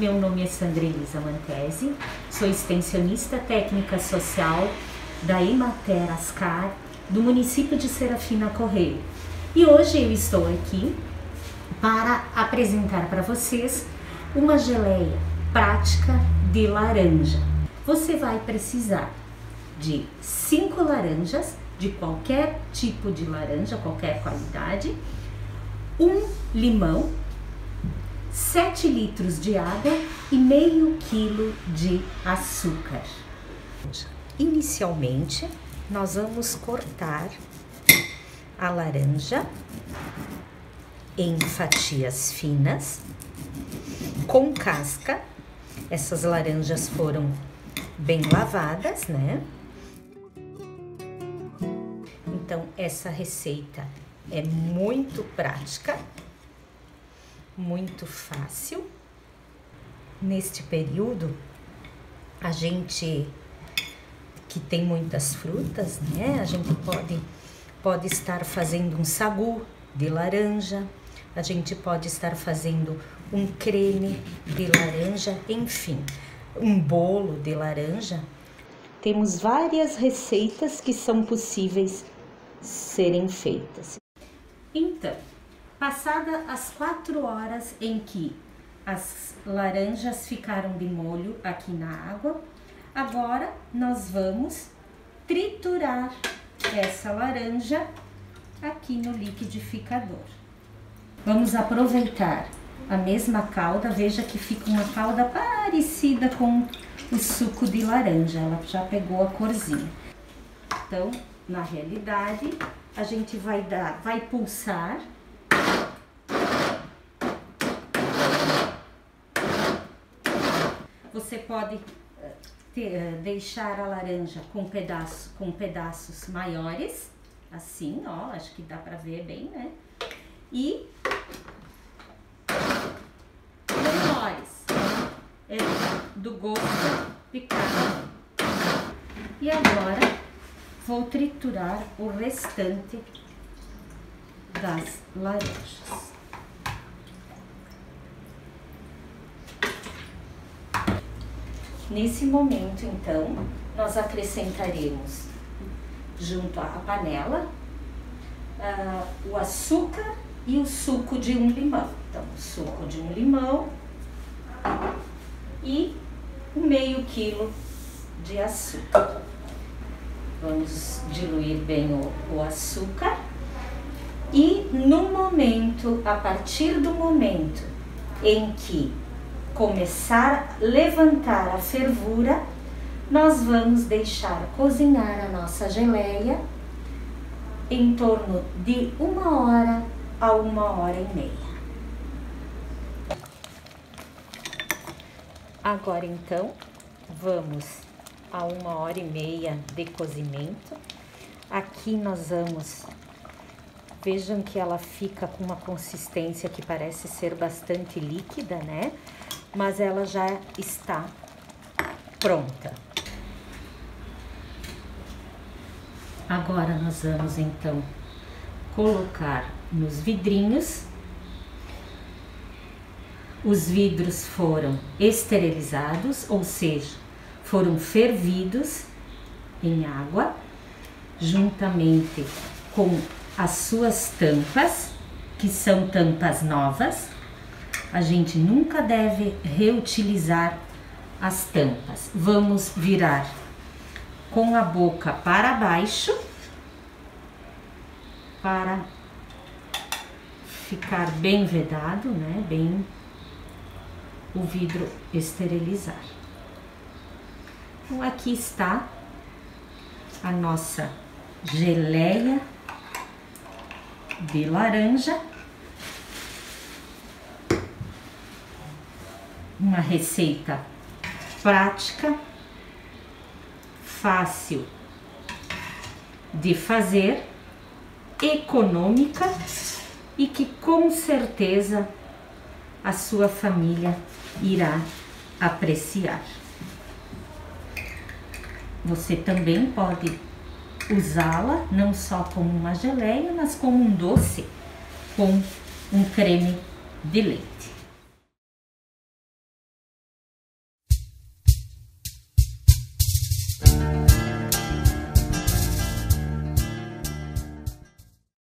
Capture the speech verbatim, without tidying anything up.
meu nome é Sandra Elisa Mantesi, sou extensionista técnica social da Emater Ascar, do município de Serafina Correia. E hoje eu estou aqui para apresentar para vocês uma geleia prática de laranja. Você vai precisar de cinco laranjas, de qualquer tipo de laranja, qualquer qualidade, um limão, sete litros de água e meio quilo de açúcar. Inicialmente, nós vamos cortar a laranja em fatias finas, com casca. Essas laranjas foram bem lavadas, né? Então, essa receita é muito prática, muito fácil. Neste período, a gente que tem muitas frutas, né? A gente pode, pode estar fazendo um sagu de laranja, a gente pode estar fazendo um creme de laranja, enfim, um bolo de laranja. Temos várias receitas que são possíveis serem feitas. Então, passada as quatro horas em que as laranjas ficaram de molho aqui na água, agora nós vamos triturar essa laranja aqui no liquidificador. Vamos aproveitar a mesma calda, veja que fica uma calda parecida com o suco de laranja, ela já pegou a corzinha. Então, na realidade, a gente vai dar, vai pulsar Você pode ter, deixar a laranja com, pedaço, com pedaços maiores, assim, ó, acho que dá pra ver bem, né? E menores, é do gosto picado. E agora vou triturar o restante das laranjas. Nesse momento, então, nós acrescentaremos junto à panela uh, o açúcar e o suco de um limão. Então, o suco de um limão e um meio quilo de açúcar. Vamos diluir bem o, o açúcar e no momento, a partir do momento em que começar a levantar a fervura, nós vamos deixar cozinhar a nossa geleia em torno de uma hora a uma hora e meia. Agora então, vamos a uma hora e meia de cozimento. Aqui nós vamos, vejam que ela fica com uma consistência que parece ser bastante líquida, né? Mas ela já está pronta. Agora nós vamos então colocar nos vidrinhos. Os vidros foram esterilizados, ou seja, foram fervidos em água, juntamente com as suas tampas, que são tampas novas. A gente nunca deve reutilizar as tampas. Vamos virar com a boca para baixo para ficar bem vedado, né? Bem o vidro esterilizar. Então, aqui está a nossa geleia de laranja. Uma receita prática, fácil de fazer, econômica e que com certeza a sua família irá apreciar. Você também pode usá-la não só como uma geleia, mas como um doce com um creme de leite.